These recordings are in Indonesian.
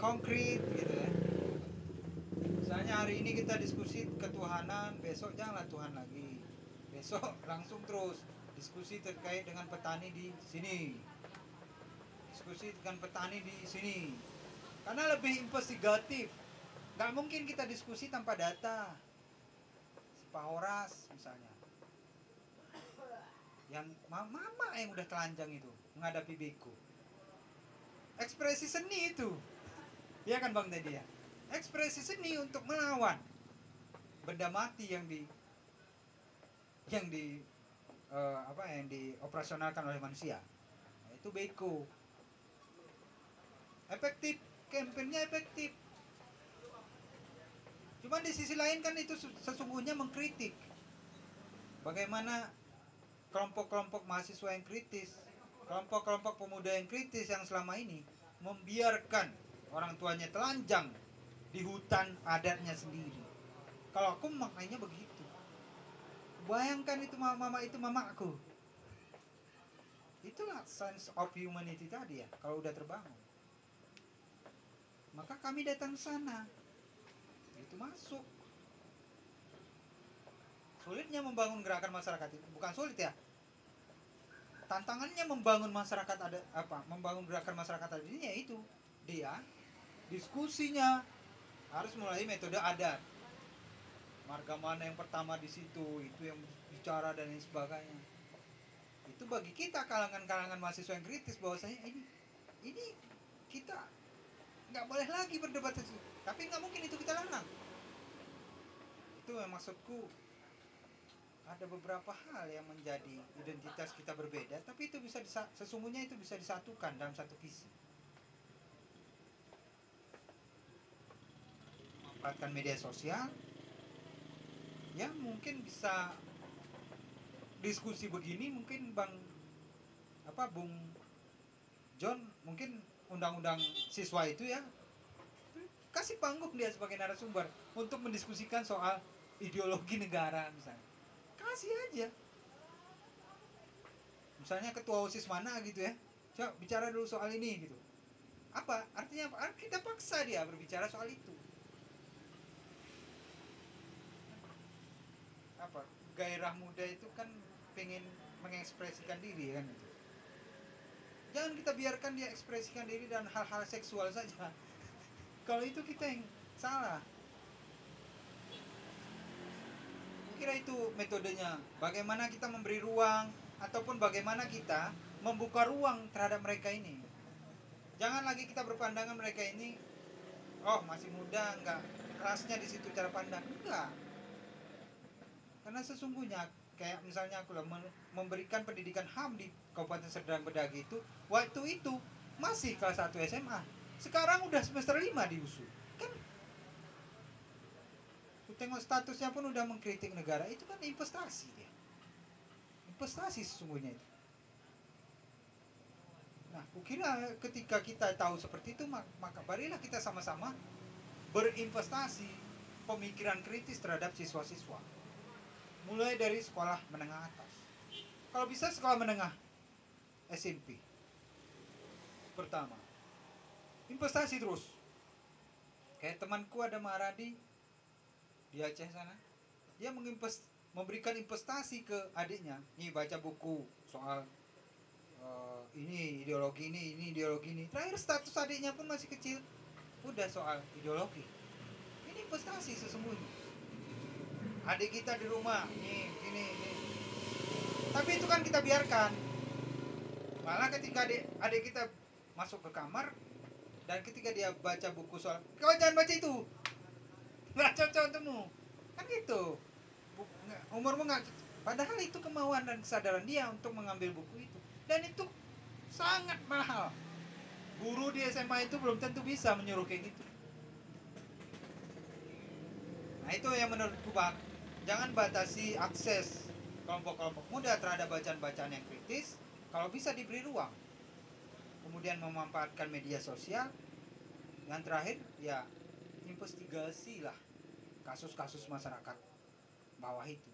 konkret gitu ya. Misalnya hari ini kita diskusi ketuhanan, besok janganlah Tuhan lagi. Besok langsung terus diskusi terkait dengan petani di sini. Diskusi dengan petani di sini. Karena lebih investigatif. Gak mungkin kita diskusi tanpa data. Pak Horas misalnya. Yang mama yang udah telanjang itu menghadapi Beko. Ekspresi seni itu. Iya kan Bang Teddy ya? Ekspresi seni untuk melawan benda mati yang dioperasionalkan oleh manusia. Nah, itu Beko. Efektif, kampanyenya efektif. Cuman di sisi lain kan itu sesungguhnya mengkritik bagaimana kelompok-kelompok mahasiswa yang kritis, kelompok-kelompok pemuda yang kritis yang selama ini membiarkan orang tuanya telanjang di hutan adatnya sendiri. Kalau aku maknanya begitu. Bayangkan itu mama itu mamaku. Itulah sense of humanity tadi ya, kalau udah terbangun. Maka kami datang ke sana. Itu masuk. Sulitnya membangun gerakan masyarakat itu, bukan sulit ya. Tantangannya membangun masyarakat ada apa? Membangun gerakan masyarakat ada ini yaitu dia diskusinya harus mulai metode adat. Marga mana yang pertama di situ, itu yang bicara dan lain sebagainya. Itu bagi kita kalangan-kalangan mahasiswa yang kritis bahwasanya ini kita nggak boleh lagi berdebat itu. Tapi nggak mungkin itu kita larang. Itu yang maksudku, ada beberapa hal yang menjadi identitas kita berbeda, tapi itu bisa sesungguhnya itu bisa disatukan dalam satu visi. Memanfaatkan media sosial, ya mungkin bisa diskusi begini, mungkin Bung John, mungkin undang-undang siswa itu ya, kasih panggung dia sebagai narasumber untuk mendiskusikan soal ideologi negara misalnya. Kasih aja. Misalnya ketua OSIS mana gitu ya, coba bicara dulu soal ini gitu. Apa? Artinya apa? Kita paksa dia berbicara soal itu. Apa? Gairah muda itu kan pengen mengekspresikan diri kan itu. Jangan kita biarkan dia ekspresikan diri dan hal-hal seksual saja. Kalau itu kita yang salah. Kira itu metodenya. Bagaimana kita memberi ruang ataupun bagaimana kita membuka ruang terhadap mereka ini. Jangan lagi kita berpandangan mereka ini, oh masih muda, enggak kerasnya di situ cara pandang, enggak. Karena sesungguhnya kayak misalnya aku memberikan pendidikan HAM di Kabupaten Serdang Bedagai itu, waktu itu masih kelas 1 SMA. Sekarang udah semester 5 diusul. Kan aku tengok statusnya pun udah mengkritik negara, itu kan investasi dia. Investasi sesungguhnya itu. Nah, kukira ketika kita tahu seperti itu, maka marilah kita sama-sama berinvestasi pemikiran kritis terhadap siswa-siswa. Mulai dari sekolah menengah atas. Kalau bisa sekolah menengah SMP. Pertama, investasi terus. Kayak temanku ada Maradi di Aceh sana. Dia memberikan investasi ke adiknya. Nih baca buku soal ini ideologi ini ideologi ini. Terakhir status adiknya pun masih kecil, udah soal ideologi. Ini investasi sesungguhnya. Adik kita di rumah, nih gini. Tapi itu kan kita biarkan. Malah ketika adik kita masuk ke kamar dan ketika dia baca buku soal, kau jangan baca itu, nggak cocok untukmu, kan gitu. Umurmu nggak. Padahal itu kemauan dan kesadaran dia untuk mengambil buku itu, dan itu sangat mahal. Guru di SMA itu belum tentu bisa menyuruh kayak gitu. Nah itu yang menurutku Bang. Jangan batasi akses kelompok-kelompok muda terhadap bacaan-bacaan yang kritis. Kalau bisa diberi ruang. Kemudian memanfaatkan media sosial. Yang terakhir ya investigasi lah kasus-kasus masyarakat bawah itu.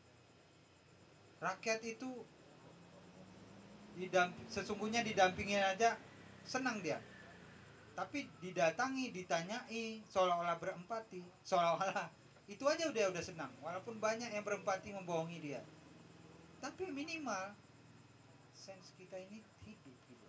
Rakyat itu sesungguhnya didampingin aja senang dia. tapi didatangi, ditanyai, seolah-olah berempati, seolah-olah itu aja udah senang, walaupun banyak yang berempati membohongi dia, tapi minimal sense kita ini hidup gitu.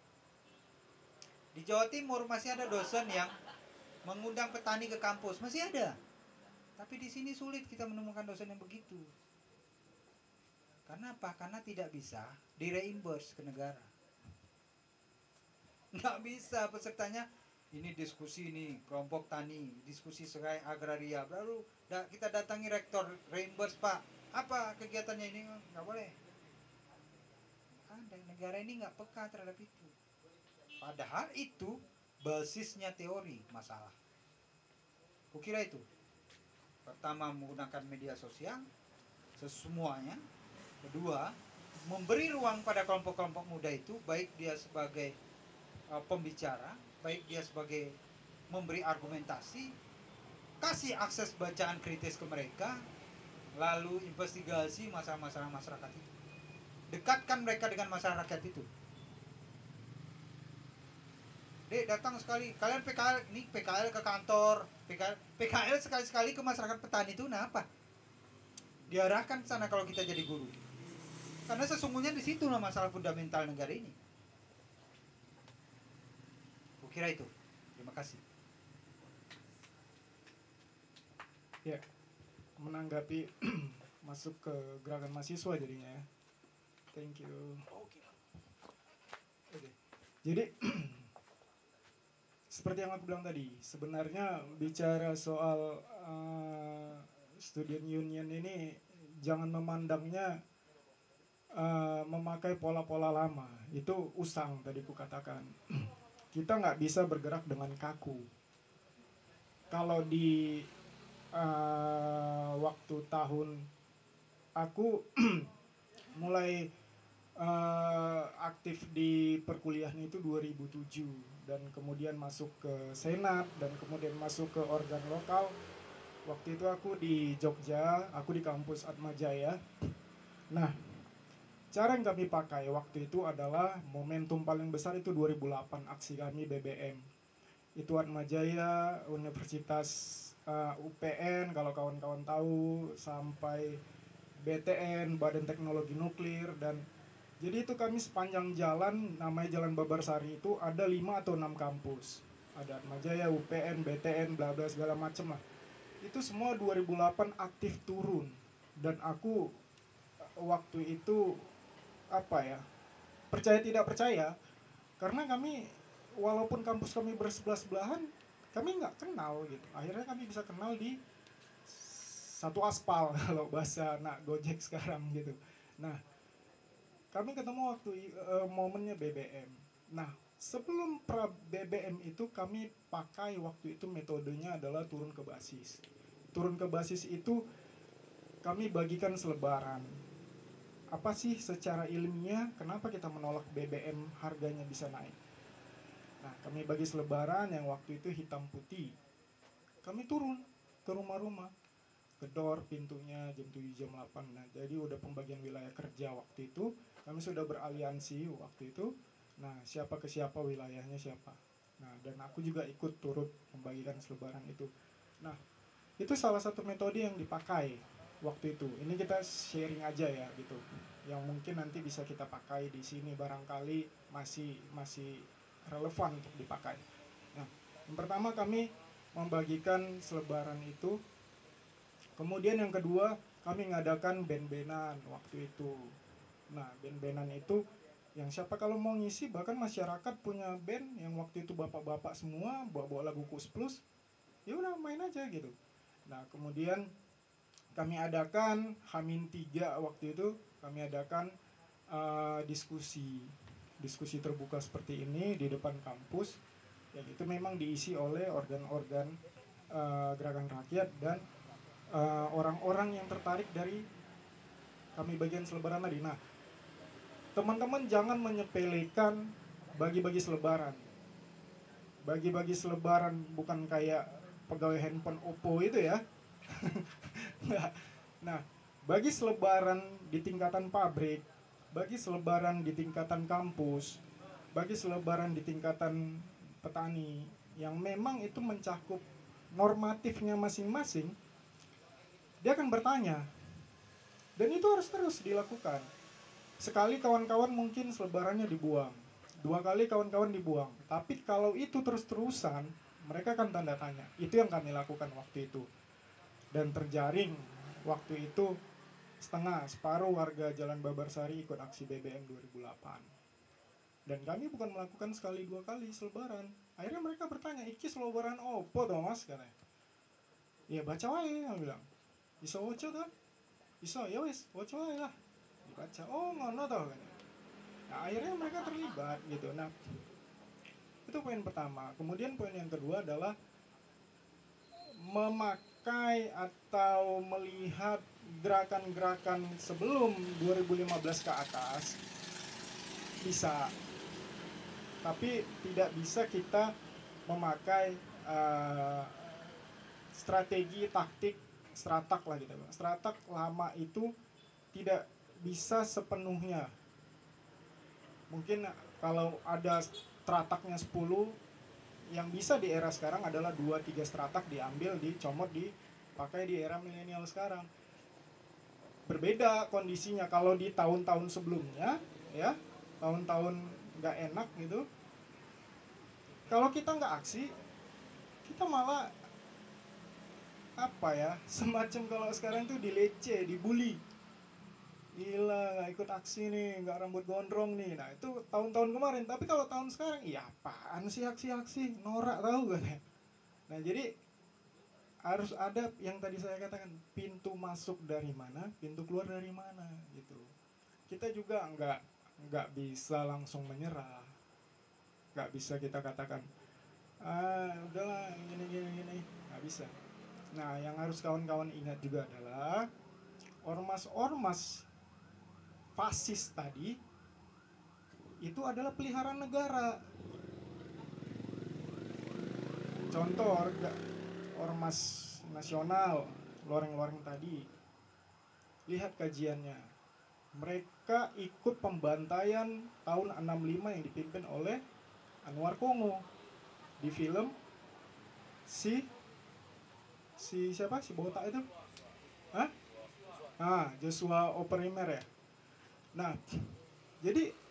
Di Jawa Timur masih ada dosen yang mengundang petani ke kampus, masih ada. Tapi di sini sulit kita menemukan dosen yang begitu. Karena apa? Karena tidak bisa di-reimburse ke negara. Nggak bisa pesertanya, ini diskusi nih, kelompok tani, diskusi serai agraria. Baru kita datangi rektor, reimburse Pak. Apa kegiatannya ini? Nggak boleh. Ada, negara ini nggak peka terhadap itu. Padahal itu basisnya teori masalah. Kukira itu. Pertama, menggunakan media sosial semuanya. Kedua, memberi ruang pada kelompok-kelompok muda itu, baik dia sebagai pembicara, baik dia sebagai memberi argumentasi, kasih akses bacaan kritis ke mereka, lalu investigasi masalah-masalah masyarakat itu. Dekatkan mereka dengan masyarakat itu. Dek, datang sekali, kalian PKL, ini PKL ke kantor, PKL sekali-sekali ke masyarakat petani itu, nah apa? Diarahkan ke sana kalau kita jadi guru. Karena sesungguhnya di situ lah masalah fundamental negara ini. Kukira itu. Terima kasih. Ya, menanggapi masuk ke gerakan mahasiswa jadinya ya. Thank you. Oke. Jadi seperti yang aku bilang tadi, sebenarnya bicara soal student union ini jangan memandangnya memakai pola-pola lama. Itu usang tadi ku katakan. Kita nggak bisa bergerak dengan kaku. Kalau di waktu tahun aku mulai aktif di perkuliahan itu 2007, dan kemudian masuk ke senat, dan kemudian masuk ke organ lokal. Waktu itu aku di Jogja, aku di kampus Atmajaya. Nah, cara yang kami pakai waktu itu adalah momentum paling besar itu 2008, aksi kami BBM. Itu Atmajaya, Universitas UPN kalau kawan-kawan tahu, sampai BTN, Badan Teknologi Nuklir. Dan jadi itu kami sepanjang jalan, namanya Jalan Babarsari itu ada 5 atau 6 kampus. Ada Atmajaya, UPN, BTN, bla bla segala macam lah. Itu semua 2008 aktif turun. Dan aku waktu itu apa ya, percaya tidak percaya, karena kami walaupun kampus kami bersebelah-sebelahan, kami nggak kenal gitu. Akhirnya kami bisa kenal di satu aspal kalau bahasa anak Gojek sekarang gitu. Nah, kami ketemu waktu momennya BBM. Nah, sebelum pra BBM itu kami pakai waktu itu metodenya adalah turun ke basis. Turun ke basis itu kami bagikan selebaran. Apa sih secara ilmiah kenapa kita menolak BBM harganya bisa naik? Nah, kami bagi selebaran yang waktu itu hitam putih. Kami turun ke rumah-rumah, gedor pintunya jam 7 jam 8. Nah, jadi udah pembagian wilayah kerja waktu itu. Kami sudah beraliansi waktu itu. Nah, siapa ke siapa, wilayahnya siapa. Nah, dan aku juga ikut turut membagikan selebaran itu. Nah, itu salah satu metode yang dipakai waktu itu. Ini kita sharing aja ya gitu. Yang mungkin nanti bisa kita pakai di sini, barangkali masih relevan untuk dipakai. Nah, yang pertama kami membagikan selebaran itu. Kemudian yang kedua, kami ngadakan band-bandan waktu itu. Nah, band-bandan itu yang siapa kalau mau ngisi, bahkan masyarakat punya band yang waktu itu bapak-bapak semua bawa lagu Kus Plus, ya udah main aja gitu. Nah, kemudian kami adakan H-3 waktu itu, kami adakan diskusi terbuka seperti ini di depan kampus, yang itu memang diisi oleh organ-organ gerakan rakyat dan orang-orang yang tertarik dari kami bagian selebaran tadi. Nah, teman-teman jangan menyepelekan bagi-bagi selebaran. Bagi-bagi selebaran bukan kayak pegawai handphone Oppo itu ya. Nah, bagi selebaran di tingkatan pabrik, bagi selebaran di tingkatan kampus, bagi selebaran di tingkatan petani yang memang itu mencakup normatifnya masing-masing, dia akan bertanya. Dan itu harus terus dilakukan. Sekali kawan-kawan mungkin selebarannya dibuang, 2 kali kawan-kawan dibuang, tapi kalau itu terus-terusan, mereka akan tanda tanya. Itu yang kami lakukan waktu itu. Dan terjaring waktu itu separuh warga Jalan Babarsari ikut aksi BBM 2008. Dan kami bukan melakukan sekali 2 kali selebaran. Akhirnya mereka bertanya, iki selebaran opo toh mas, katanya. Ya baca wae, aku bilang. Bisa waca toh? Bisa, ya wis, waca wae lah. Dibaca, oh ngono toh, katanya. Nah akhirnya mereka terlibat gitu. Nah itu poin pertama. Kemudian poin yang kedua adalah memakai atau melihat gerakan-gerakan sebelum 2015 ke atas bisa, tapi tidak bisa kita memakai strategi taktik stratak lah gitu. Stratak lama itu tidak bisa sepenuhnya. Mungkin kalau ada strataknya 10, yang bisa di era sekarang adalah 2-3 stratak diambil, dicomot, dipakai di era milenial sekarang. Berbeda kondisinya kalau di tahun-tahun sebelumnya, ya, tahun-tahun nggak enak gitu. Kalau kita nggak aksi, kita malah apa ya, semacam kalau sekarang tuh dilece, dibully. Gila, nggak ikut aksi nih, nggak rambut gondrong nih. Nah itu tahun-tahun kemarin. Tapi kalau tahun sekarang, iya apaan sih aksi-aksi, norak tahu gak? Nah jadi harus ada yang tadi saya katakan, pintu masuk dari mana, pintu keluar dari mana gitu. Kita juga nggak bisa langsung menyerah, nggak bisa kita katakan udahlah gini, nggak bisa. Nah yang harus kawan-kawan ingat juga adalah ormas-ormas fasis tadi itu adalah peliharaan negara. Contoh ormas nasional, loreng-loreng tadi, lihat kajiannya. Mereka ikut pembantaian tahun 65 yang dipimpin oleh Anwar Kongo di film si siapa, si botak itu, Joshua Oppenheimer ya. Nah jadi